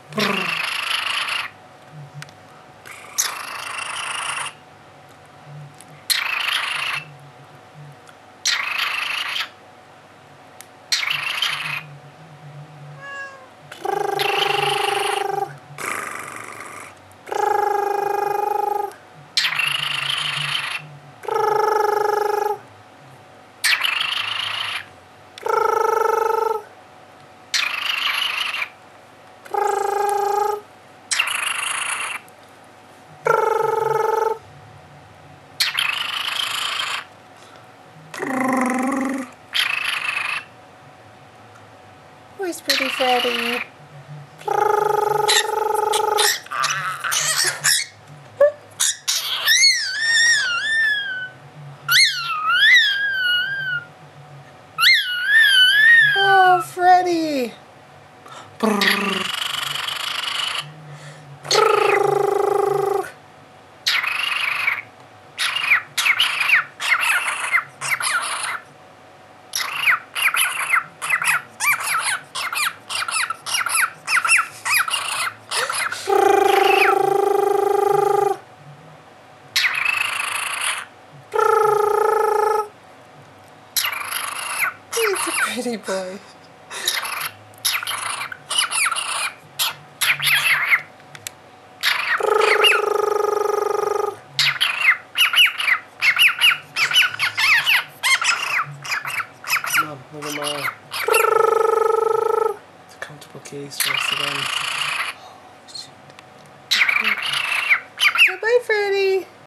Where's Pretty Freddie? Oh, Freddie! He's a pretty boy. Mom, look at Mom. It's a comfortable case for us again.